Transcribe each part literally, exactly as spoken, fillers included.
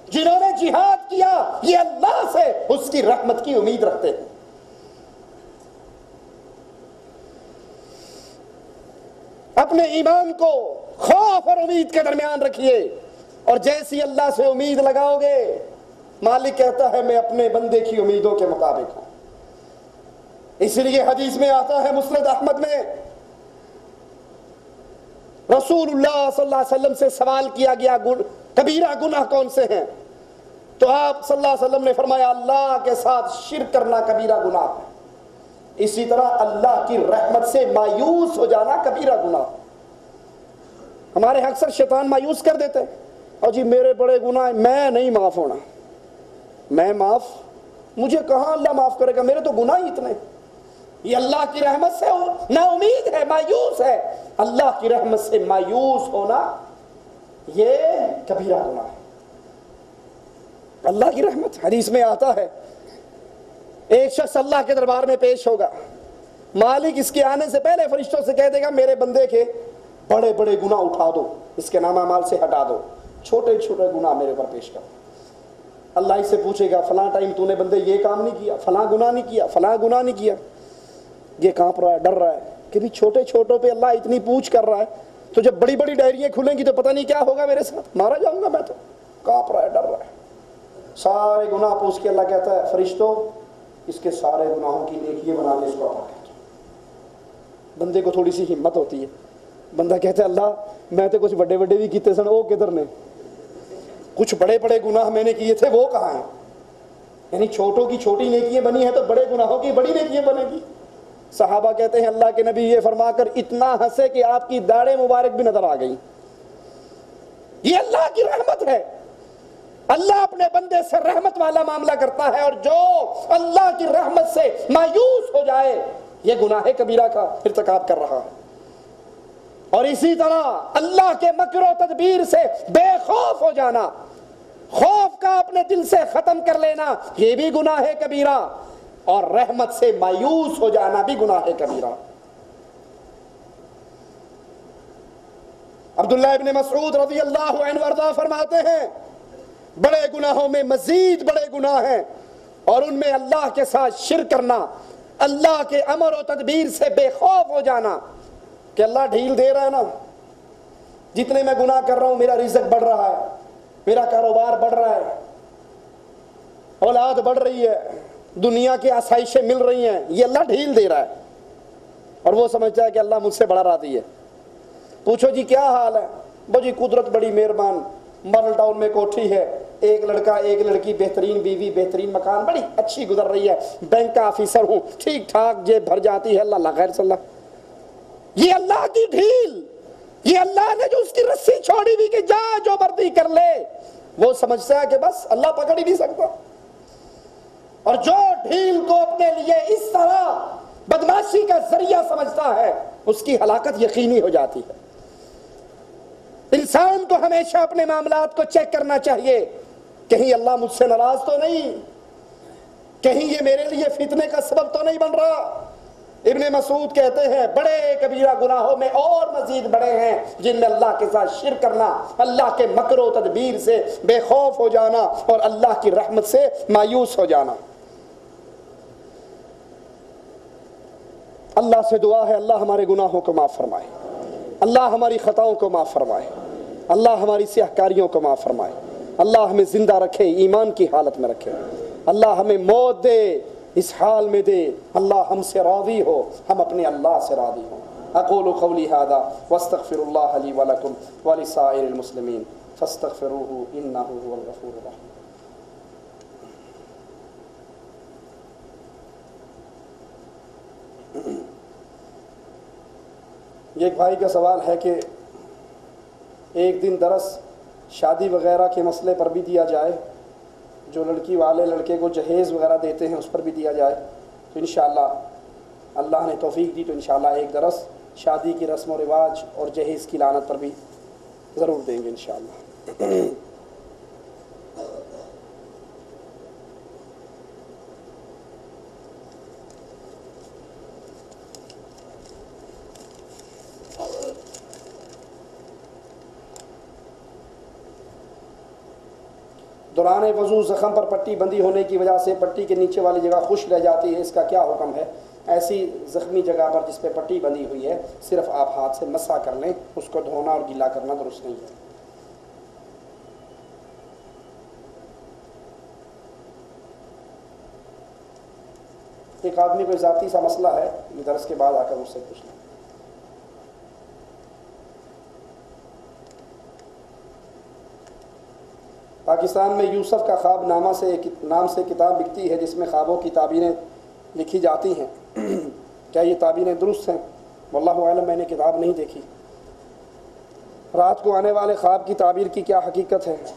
جنہوں نے جہاد کیا یہ اللہ سے اس کی رحمت کی امید رکھتے ہیں۔ اپنے ایمان کو خوف اور امید کے درمیان رکھیے، اور جیسی اللہ سے امید لگاؤ گے، مالک کہتا ہے میں اپنے بندے کی امیدوں کے مطابق ہوں۔ اس لیے حدیث میں آتا ہے مسند احمد میں، رسول اللہ صلی اللہ علیہ وسلم سے سوال کیا گیا کبیرہ گناہ کون سے ہیں، تو آپ صلی اللہ علیہ وسلم نے فرمایا اللہ کے ساتھ شرک کرنا کبیرہ گناہ ہے، اسی طرح اللہ کی رحمت سے مایوس ہو جانا کبیرہ گناہ۔ ہمارے اکثر شیطان مایوس کر دیتے ہیں، اور جی میرے بڑے گناہ میں نہیں معاف ہونا، میں معاف، مجھے کہاں اللہ معاف کرے گا، میرے تو گناہ ہی اتنے۔ یہ اللہ کی رحمت سے نا امید ہے، مایوس ہے۔ اللہ کی رحمت سے مایوس ہونا یہ کبیرہ گناہ ہے۔ اللہ کی رحمت، حدیث میں آتا ہے ایک شخص اللہ کے دربار میں پیش ہوگا، مالک اس کے آنے سے پہلے فرشتوں سے کہہ دے گا میرے بندے کے بڑے بڑے گناہ اٹھا دو، اس کے نامہ اعمال سے ہٹا دو، چھوٹے چھوٹے گناہ میرے پر پیش کر۔ اللہ اس سے پوچھے گا فلاں ٹائم تو نے بندے یہ کام نہیں کیا، فلاں گناہ نہیں کیا، فلاں گناہ نہیں کیا۔ یہ کانپ رہا ہے، ڈر رہا ہے کہ بھی چھوٹے چھوٹوں پہ اللہ اتنی پوچھ کر رہا ہے، تو جب بڑی بڑی ڈائریاں کھلیں گی تو پتہ نہیں کیا ہوگا میرے ساتھ، مارا جاؤں گا میں تو۔ کانپ رہا ہے، ڈر رہا ہے، سارے گناہ پوچھ کے اللہ کہتا ہے فرشتوں اس کے سارے گناہوں کی نیکیاں بنا کے اس کو عطا کر دو۔ بندے کو تھوڑی سی ہمت ہوتی ہے، بندہ کہتا ہے اللہ میں تو کچھ بڑے بڑے بھی کیتے سن، وہ کدھر نے، کچھ بڑے بڑے گناہ میں نے کیے تھے وہ کہاں ہیں؟ یعنی چھوٹوں کی چھوٹی نیکیاں بنی ہیں تو بڑے گناہوں کی بڑی نیکیاں بنے گی۔ صحابہ کہتے ہیں اللہ کے نبی یہ فرما کر اتنا ہنسے کہ آپ کی داڑھیں مبارک بھی نظر آ گئی۔ یہ اللہ کی رحمت ہے، اللہ اپنے بندے سے رحمت والا معاملہ کرتا ہے، اور جو اللہ کی رحمت سے مایوس ہو جائے یہ گناہ کبیرہ کا ارتکاب کر رہا ہے۔ اور اسی طرح اللہ کے مکر و تدبیر سے بے خوف ہو جانا، خوف کا اپنے دل سے ختم کر لینا یہ بھی گناہ کبیرہ، اور رحمت سے مایوس ہو جانا بھی گناہ کبیرہ۔ عبداللہ ابن مسعود رضی اللہ عنہ وارضاہ فرماتے ہیں بڑے گناہوں میں مزید بڑے گناہ ہیں، اور ان میں اللہ کے ساتھ شرک کرنا، اللہ کے امر و تدبیر سے بے خوف ہو جانا کہ اللہ ڈھیل دے رہا ہے نا، جتنے میں گناہ کر رہا ہوں میرا رزق بڑھ رہا ہے، میرا کاروبار بڑھ رہا ہے، اولاد بڑھ رہی ہے، دنیا کی آسائشیں مل رہی ہیں، یہ اللہ ڈھیل دے رہا ہے، اور وہ سمجھتا ہے کہ اللہ مجھ سے بڑا راضی ہے۔ پوچھو جی کیا حال ہے، وہ جی قدرت بڑی مہربان، مرل ٹاؤن میں کوٹھی ہے، ایک لڑکا ایک لڑکی، بہترین بیوی، بہترین مکان، بڑی اچھی گزر رہی ہے، بینک کا آفیسر ہوں، ٹھیک ٹھاک جیب بھر جاتی ہے، اللہ اللہ خیر صلی اللہ۔ یہ اللہ کی ڈھیل، یہ اللہ نے جو اس کی رسی چھوڑی ہوئی کہ جا جو مرضی کر لے، وہ سمجھتا ہے کہ بس اللہ پکڑ ہی نہیں سکتا، اور جو ڈھیل کو اپنے لیے اس طرح بدماشی کا ذریعہ سمجھتا ہے اس کی ہلاکت یقینی ہو جاتی ہے۔ انسان کو ہمیشہ اپنے معاملات کو چیک کرنا چاہیے، کہیں اللہ مجھ سے ناراض تو نہیں، کہیں یہ میرے لیے فتنے کا سبب تو نہیں بن رہا۔ ابن مسعود کہتے ہیں بڑے کبیرہ گناہوں میں اور مزید بڑے ہیں جن میں اللہ کے ساتھ شرک کرنا، اللہ کے مکر و تدبیر سے بے خوف ہو جانا، اور اللہ کی رحمت سے مایوس ہو جانا۔ اللہ سے دعا ہے اللہ ہمارے گناہوں کو معاف فرمائے، اللہ ہماری خطاؤں کو معاف فرمائے، اللہ ہماری سیاہ کاریوں کو معاف فرمائے، اللہ ہمیں زندہ رکھے، ایمان کی حالت میں رکھے، اللہ ہمیں موت دے اس حال میں دے، اللہ ہم سے راضی ہو، ہم اپنے اللہ سے راضی ہوں۔ اقول قولی ھذا واستغفر اللہ لی ولکم ولسائر المسلمین فاستغفروہ انہ هو الغفور الرحیم۔ یہ ایک بھائی کا سوال ہے کہ ایک دن درس شادی وغیرہ کے مسئلے پر بھی دیا جائے، جو لڑکی والے لڑکے کو جہیز وغیرہ دیتے ہیں اس پر بھی دیا جائے، تو انشاءاللہ اللہ نے توفیق دی تو انشاءاللہ ایک درس شادی کی رسم و رواج اور جہیز کی لعنت پر بھی ضرور دیں گے انشاءاللہ۔ دوران وضو زخم پر پٹی بندی ہونے کی وجہ سے پٹی کے نیچے والی جگہ خشک رہ جاتی ہے، اس کا کیا حکم ہے؟ ایسی زخمی جگہ پر جس پہ پٹی بندی ہوئی ہے صرف آپ ہاتھ سے مسح کر لیں، اس کو دھونا اور گیلا کرنا درست نہیں ہے۔ ایک آدمی کوئی ذاتی سا مسئلہ ہے، یہ درس کے بعد آ کر مجھ سے پوچھ لیں۔ پاکستان میں یوسف کا خواب نامہ سے ایک نام سے کتاب بکتی ہے جس میں خوابوں کی تعبیریں لکھی جاتی ہیں، کیا یہ تعبیریں درست ہیں؟ واللہ اعلم، میں نے کتاب نہیں دیکھی۔ رات کو آنے والے خواب کی تعبیر کی کیا حقیقت ہے؟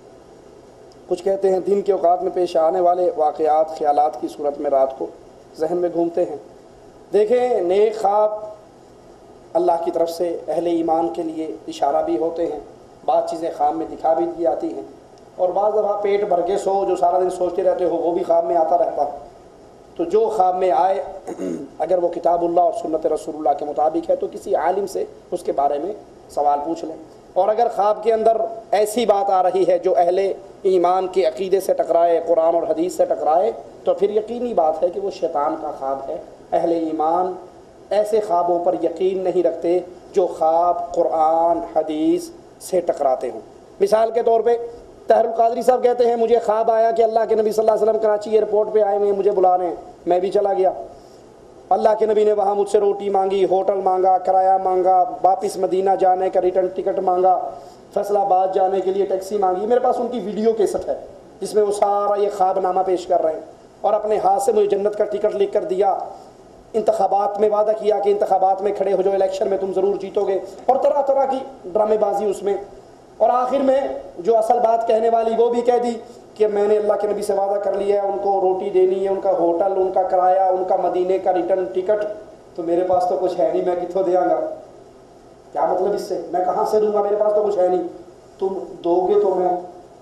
کچھ کہتے ہیں دن کے اوقات میں پیش آنے والے واقعات خیالات کی صورت میں رات کو ذہن میں گھومتے ہیں۔ دیکھیں، نیک خواب اللہ کی طرف سے اہل ایمان کے لیے اشارہ بھی ہوتے ہیں، بعض چیزیں خواب میں دکھا بھی دی جاتی ہیں، اور بعض دفعہ پیٹ بھر کے سو جو سارا دن سوچتے رہتے ہو وہ بھی خواب میں آتا رہتا ہے۔ تو جو خواب میں آئے اگر وہ کتاب اللہ اور سنت رسول اللہ کے مطابق ہے تو کسی عالم سے اس کے بارے میں سوال پوچھ لیں، اور اگر خواب کے اندر ایسی بات آ رہی ہے جو اہل ایمان کے عقیدے سے ٹکرائے، قرآن اور حدیث سے ٹکرائے، تو پھر یقینی بات ہے کہ وہ شیطان کا خواب ہے۔ اہل ایمان ایسے خوابوں پر یقین نہیں رکھتے جو خواب قرآن حدیث سے ٹکراتے ہوں۔ مثال کے طور پہ طاہر القادری صاحب کہتے ہیں مجھے خواب آیا کہ اللہ کے نبی صلی اللہ علیہ وسلم کراچی ایئرپورٹ پہ آئے ہوئے ہیں، مجھے بلا رہے ہیں، میں بھی چلا گیا۔ اللہ کے نبی نے وہاں مجھ سے روٹی مانگی، ہوٹل مانگا، کرایہ مانگا، واپس مدینہ جانے کا ریٹرن ٹکٹ مانگا، فیصل آباد جانے کے لیے ٹیکسی مانگی۔ میرے پاس ان کی ویڈیو کیسٹ ہے جس میں وہ سارا یہ خواب نامہ پیش کر رہے ہیں، اور اپنے ہاتھ سے مجھے جنت کا ٹکٹ لکھ کر دیا، انتخابات میں وعدہ کیا کہ انتخابات میں کھڑے ہو جو الیکشن میں تم ضرور جیتو گے، اور طرح طرح کی ڈرامے بازی اس میں، اور آخر میں جو اصل بات کہنے والی وہ بھی کہہ دی کہ میں نے اللہ کے نبی سے وعدہ کر لیا ہے، ان کو روٹی دینی ہے، ان کا ہوٹل، ان کا کرایہ، ان کا مدینے کا ریٹرن ٹکٹ، تو میرے پاس تو کچھ ہے نہیں، میں کتوں دیا گا؟ کیا مطلب اس سے؟ میں کہاں سے دوں گا؟ میرے پاس تو کچھ ہے نہیں، تم دو گے تو میں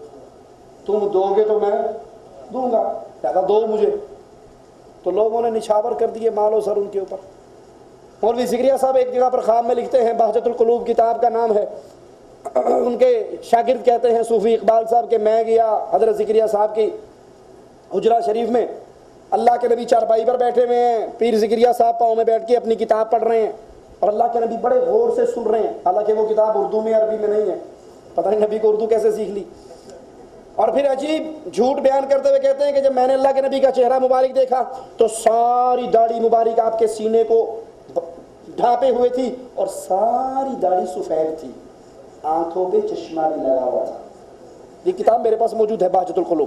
تم دو گے تو میں دوں گا، زیادہ دو مجھے۔ تو لوگوں نے نچھاور کر دیے مال و سر ان کے اوپر۔ مولوی زکریا صاحب ایک جگہ پر خواب میں لکھتے ہیں، بہجت القلوب کتاب کا نام ہے، ان کے شاگرد کہتے ہیں صوفی اقبال صاحب کہ میں گیا حضرت زکریا صاحب کی حجرہ شریف میں، اللہ کے نبی چارپائی پر بیٹھے ہوئے ہیں، پیر زکریا صاحب پاؤں میں بیٹھ کے اپنی کتاب پڑھ رہے ہیں، اور اللہ کے نبی بڑے غور سے سن رہے ہیں، حالانکہ وہ کتاب اردو میں عربی میں نہیں ہے، پتہ نہیں نبی کو اردو کیسے سیکھ لی۔ اور پھر عجیب جھوٹ بیان کرتے ہوئے کہتے ہیں کہ جب میں نے اللہ کے نبی کا چہرہ مبارک دیکھا تو ساری داڑھی مبارک آپ کے سینے کو ڈھانپے ہوئے تھی، اور ساری داڑھی سفید تھی، آنکھوں پہ چشمہ بھی لگا ہوا تھا۔ یہ کتاب میرے پاس موجود ہے، بہجت القلوب۔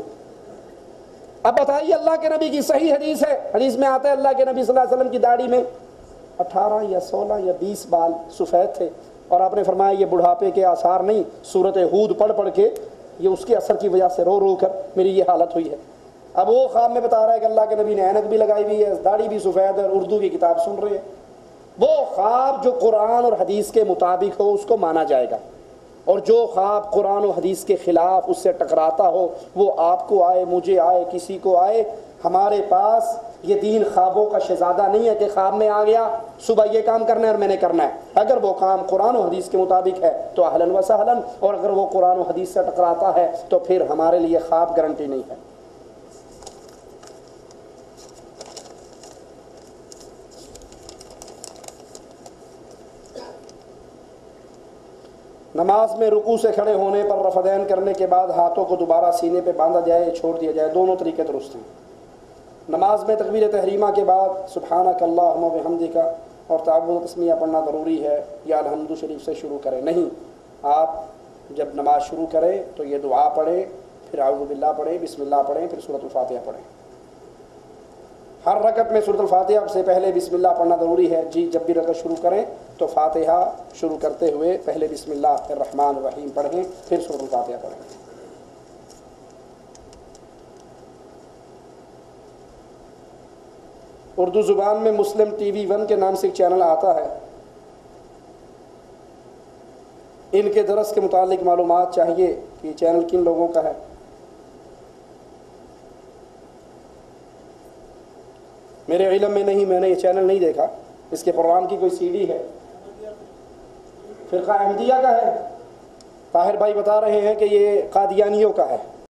اب بتائیے، اللہ کے نبی کی صحیح حدیث ہے، حدیث میں آتا ہے اللہ کے نبی صلی اللہ علیہ وسلم کی داڑھی میں اٹھارہ یا سولہ یا بیس بال سفید تھے، اور آپ نے فرمایا یہ بڑھاپے کے آثار نہیں، سورۃ ہود پڑھ پڑھ کے یہ اس کے اثر کی وجہ سے رو رو کر میری یہ حالت ہوئی ہے۔ اب وہ خواب میں بتا رہا ہے کہ اللہ کے نبی نے عینک بھی لگائی ہوئی ہے، داڑھی بھی سفید ہے، اور اردو کی کتاب سن رہے ہیں۔ وہ خواب جو قرآن اور حدیث کے مطابق ہو اس کو مانا جائے گا، اور جو خواب قرآن و حدیث کے خلاف اس سے ٹکراتا ہو وہ آپ کو آئے، مجھے آئے، کسی کو آئے، ہمارے پاس یہ دین خوابوں کا شہزادہ نہیں ہے کہ خواب میں آ گیا صبح یہ کام کرنا ہے اور میں نے کرنا ہے۔ اگر وہ کام قرآن و حدیث کے مطابق ہے تو اہلاً و سہلاً، اور اگر وہ قرآن و حدیث سے ٹکراتا ہے تو پھر ہمارے لیے خواب گارنٹی نہیں ہے۔ نماز میں رکوع سے کھڑے ہونے پر رفعین کرنے کے بعد ہاتھوں کو دوبارہ سینے پہ باندھا جائے، چھوڑ دیا جائے، دونوں طریقے درست ہیں۔ نماز میں تکبیر تحریمہ کے بعد سبحانک اللہم و بحمدک اور تعوذ تسمیہ پڑھنا ضروری ہے یا الحمد شریف سے شروع کریں؟ نہیں، آپ جب نماز شروع کریں تو یہ دعا پڑھیں، پھر اعوذ باللہ پڑھیں، بسم اللہ پڑھیں، پھر سورۃ الفاتحہ پڑھیں۔ ہر رکعت میں سورۃ الفاتحہ سے پہلے بسم اللہ پڑھنا ضروری ہے۔ جی جب بھی رکعت شروع کریں تو فاتحہ شروع کرتے ہوئے پہلے بسم اللہ الرحمن الرحیم پڑھیں، پھر سورۃ الفاتحہ پڑھیں۔ اردو زبان میں مسلم ٹی وی ون کے نام سے ایک چینل آتا ہے، ان کے درس کے متعلق معلومات چاہیے کہ یہ چینل کن لوگوں کا ہے۔ میرے علم میں نہیں، میں نے یہ چینل نہیں دیکھا، اس کے پروگرام کی کوئی سی ڈی ہے؟ فرقہ احمدیہ کا ہے؟ طاہر بھائی بتا رہے ہیں کہ یہ قادیانیوں کا ہے۔